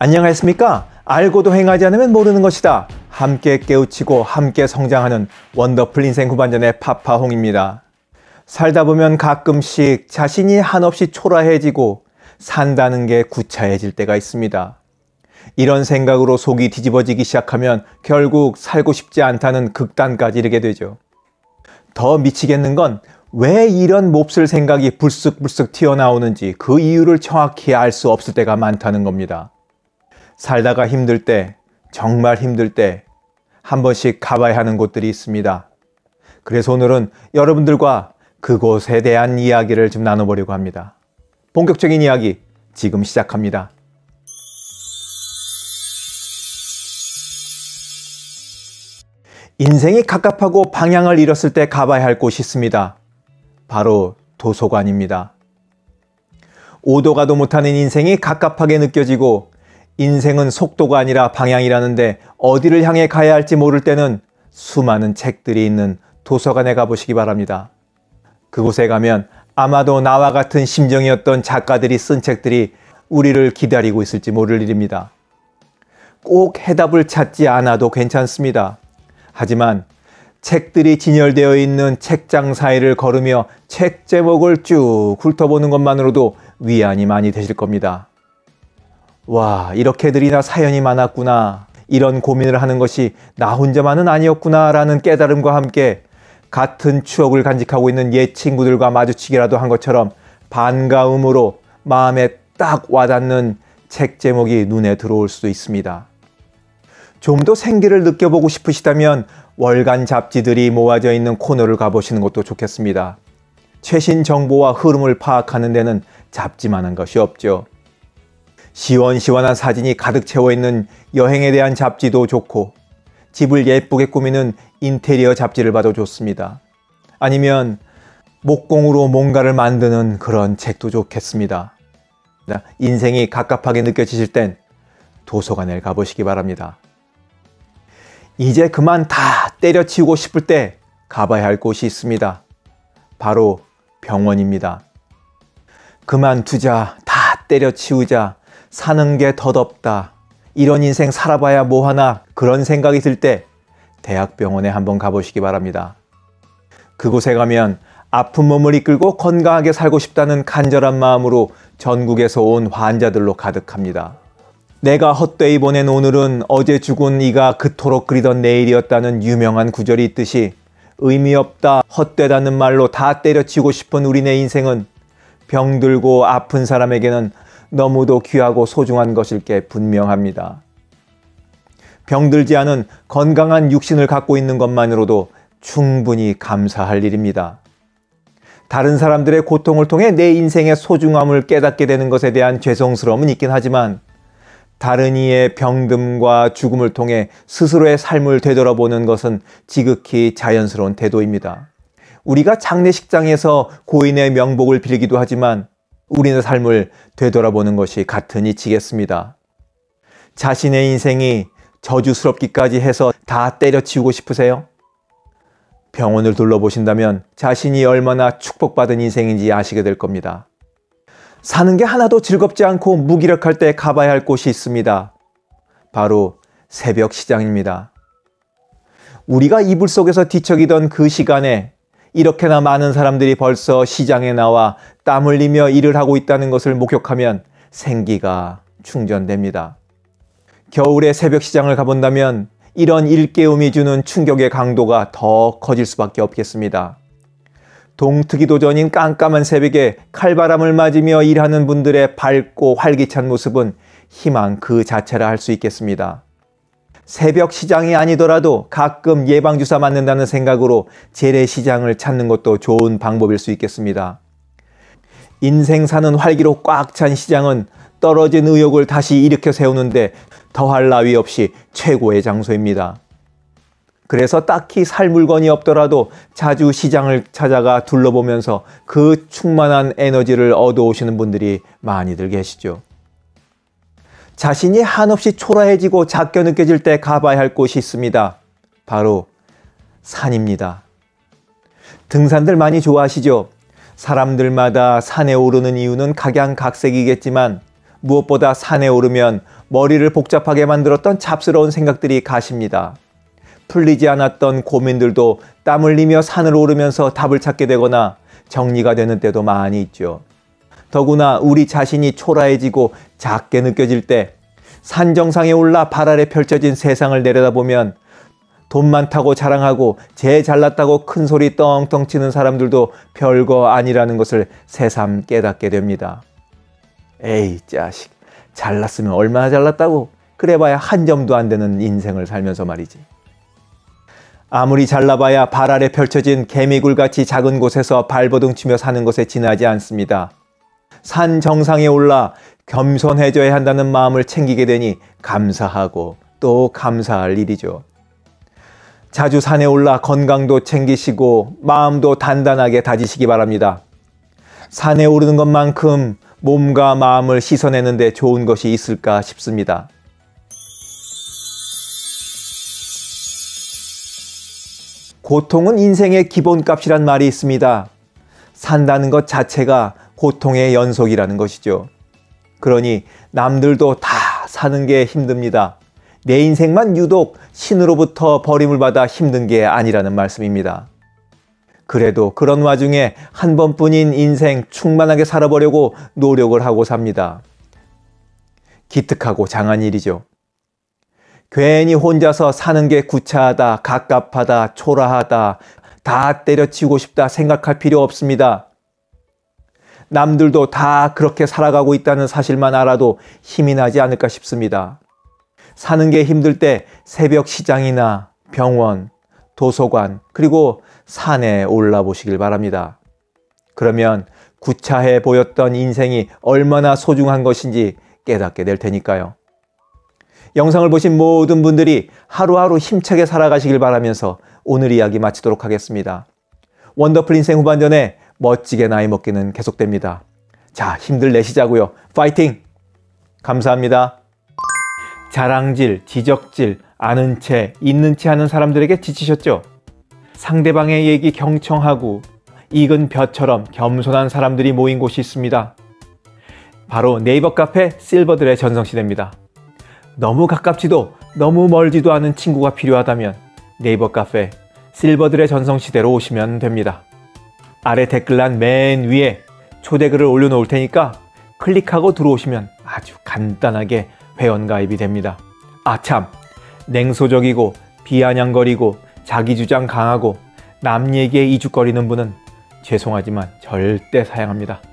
안녕하십니까? 알고도 행하지 않으면 모르는 것이다. 함께 깨우치고 함께 성장하는 원더풀 인생 후반전의 파파홍입니다. 살다 보면 가끔씩 자신이 한없이 초라해지고 산다는 게 구차해질 때가 있습니다. 이런 생각으로 속이 뒤집어지기 시작하면 결국 살고 싶지 않다는 극단까지 이르게 되죠. 더 미치겠는 건 왜 이런 몹쓸 생각이 불쑥불쑥 튀어나오는지 그 이유를 정확히 알 수 없을 때가 많다는 겁니다. 살다가 힘들 때, 정말 힘들 때 한 번씩 가봐야 하는 곳들이 있습니다. 그래서 오늘은 여러분들과 그곳에 대한 이야기를 좀 나눠보려고 합니다. 본격적인 이야기 지금 시작합니다. 인생이 갑갑하고 방향을 잃었을 때 가봐야 할 곳이 있습니다. 바로 도서관입니다. 오도 가도 못하는 인생이 갑갑하게 느껴지고 인생은 속도가 아니라 방향이라는데 어디를 향해 가야 할지 모를 때는 수많은 책들이 있는 도서관에 가보시기 바랍니다. 그곳에 가면 아마도 나와 같은 심정이었던 작가들이 쓴 책들이 우리를 기다리고 있을지 모를 일입니다. 꼭 해답을 찾지 않아도 괜찮습니다. 하지만 책들이 진열되어 있는 책장 사이를 걸으며 책 제목을 쭉 훑어보는 것만으로도 위안이 많이 되실 겁니다. 와, 이렇게들이나 사연이 많았구나. 이런 고민을 하는 것이 나 혼자만은 아니었구나 라는 깨달음과 함께 같은 추억을 간직하고 있는 옛 친구들과 마주치기라도 한 것처럼 반가움으로 마음에 딱 와닿는 책 제목이 눈에 들어올 수도 있습니다. 좀 더 생기를 느껴보고 싶으시다면 월간 잡지들이 모아져 있는 코너를 가보시는 것도 좋겠습니다. 최신 정보와 흐름을 파악하는 데는 잡지만한 것이 없죠. 시원시원한 사진이 가득 채워있는 여행에 대한 잡지도 좋고 집을 예쁘게 꾸미는 인테리어 잡지를 봐도 좋습니다. 아니면 목공으로 뭔가를 만드는 그런 책도 좋겠습니다. 인생이 갑갑하게 느껴지실 땐 도서관에 가보시기 바랍니다. 이제 그만 다 때려치우고 싶을 때 가봐야 할 곳이 있습니다. 바로 병원입니다. 그만두자, 다 때려치우자, 사는 게 덧없다, 이런 인생 살아봐야 뭐하나 그런 생각이 들 때 대학병원에 한번 가보시기 바랍니다. 그곳에 가면 아픈 몸을 이끌고 건강하게 살고 싶다는 간절한 마음으로 전국에서 온 환자들로 가득합니다. 내가 헛되이 보낸 오늘은 어제 죽은 이가 그토록 그리던 내일이었다는 유명한 구절이 있듯이 의미 없다, 헛되다는 말로 다 때려치우고 싶은 우리네 인생은 병들고 아픈 사람에게는 너무도 귀하고 소중한 것일 게 분명합니다. 병들지 않은 건강한 육신을 갖고 있는 것만으로도 충분히 감사할 일입니다. 다른 사람들의 고통을 통해 내 인생의 소중함을 깨닫게 되는 것에 대한 죄송스러움은 있긴 하지만 다른 이의 병듦과 죽음을 통해 스스로의 삶을 되돌아보는 것은 지극히 자연스러운 태도입니다. 우리가 장례식장에서 고인의 명복을 빌기도 하지만 우리의 삶을 되돌아보는 것이 같은 이치겠습니다. 자신의 인생이 저주스럽기까지 해서 다 때려치우고 싶으세요? 병원을 둘러보신다면 자신이 얼마나 축복받은 인생인지 아시게 될 겁니다. 사는 게 하나도 즐겁지 않고 무기력할 때 가봐야 할 곳이 있습니다. 바로 새벽 시장입니다. 우리가 이불 속에서 뒤척이던 그 시간에 이렇게나 많은 사람들이 벌써 시장에 나와 땀 흘리며 일을 하고 있다는 것을 목격하면 생기가 충전됩니다. 겨울에 새벽 시장을 가본다면 이런 일깨움이 주는 충격의 강도가 더 커질 수밖에 없겠습니다. 동트기도 전인 깜깜한 새벽에 칼바람을 맞으며 일하는 분들의 밝고 활기찬 모습은 희망 그 자체라 할 수 있겠습니다. 새벽 시장이 아니더라도 가끔 예방주사 맞는다는 생각으로 재래시장을 찾는 것도 좋은 방법일 수 있겠습니다. 인생 사는 활기로 꽉 찬 시장은 떨어진 의욕을 다시 일으켜 세우는데 더할 나위 없이 최고의 장소입니다. 그래서 딱히 살 물건이 없더라도 자주 시장을 찾아가 둘러보면서 그 충만한 에너지를 얻어오시는 분들이 많이들 계시죠. 자신이 한없이 초라해지고 작게 느껴질 때 가봐야 할 곳이 있습니다. 바로 산입니다. 등산들 많이 좋아하시죠? 사람들마다 산에 오르는 이유는 각양각색이겠지만 무엇보다 산에 오르면 머리를 복잡하게 만들었던 잡스러운 생각들이 가십니다. 풀리지 않았던 고민들도 땀 흘리며 산을 오르면서 답을 찾게 되거나 정리가 되는 때도 많이 있죠. 더구나 우리 자신이 초라해지고 작게 느껴질 때 산 정상에 올라 발 아래 펼쳐진 세상을 내려다보면 돈 많다고 자랑하고 제 잘났다고 큰 소리 떵떵 치는 사람들도 별거 아니라는 것을 새삼 깨닫게 됩니다. 에이 자식, 잘났으면 얼마나 잘났다고, 그래봐야 한 점도 안 되는 인생을 살면서 말이지. 아무리 잘나봐야 발 아래 펼쳐진 개미굴같이 작은 곳에서 발버둥치며 사는 것에 지나지 않습니다. 산 정상에 올라 겸손해져야 한다는 마음을 챙기게 되니 감사하고 또 감사할 일이죠. 자주 산에 올라 건강도 챙기시고 마음도 단단하게 다지시기 바랍니다. 산에 오르는 것만큼 몸과 마음을 씻어내는 데 좋은 것이 있을까 싶습니다. 고통은 인생의 기본값이란 말이 있습니다. 산다는 것 자체가 고통의 연속이라는 것이죠. 그러니 남들도 다 사는 게 힘듭니다. 내 인생만 유독 신으로부터 버림을 받아 힘든 게 아니라는 말씀입니다. 그래도 그런 와중에 한 번뿐인 인생 충만하게 살아보려고 노력을 하고 삽니다. 기특하고 장한 일이죠. 괜히 혼자서 사는 게 구차하다, 갑갑하다, 초라하다, 다 때려치우고 싶다 생각할 필요 없습니다. 남들도 다 그렇게 살아가고 있다는 사실만 알아도 힘이 나지 않을까 싶습니다. 사는 게 힘들 때 새벽 시장이나 병원, 도서관, 그리고 산에 올라보시길 바랍니다. 그러면 구차해 보였던 인생이 얼마나 소중한 것인지 깨닫게 될 테니까요. 영상을 보신 모든 분들이 하루하루 힘차게 살아가시길 바라면서 오늘 이야기 마치도록 하겠습니다. 원더풀 인생 후반전에 멋지게 나이 먹기는 계속됩니다. 자, 힘들 내시자고요. 파이팅! 감사합니다. 자랑질, 지적질, 아는 채, 있는 채 하는 사람들에게 지치셨죠? 상대방의 얘기 경청하고 익은 벼처럼 겸손한 사람들이 모인 곳이 있습니다. 바로 네이버 카페 실버들의 전성시대입니다. 너무 가깝지도 너무 멀지도 않은 친구가 필요하다면 네이버 카페 실버들의 전성시대로 오시면 됩니다. 아래 댓글란 맨 위에 초대글을 올려놓을 테니까 클릭하고 들어오시면 아주 간단하게 회원가입이 됩니다. 아참, 냉소적이고 비아냥거리고 자기주장 강하고 남 얘기에 이죽거리는 분은 죄송하지만 절대 사양합니다.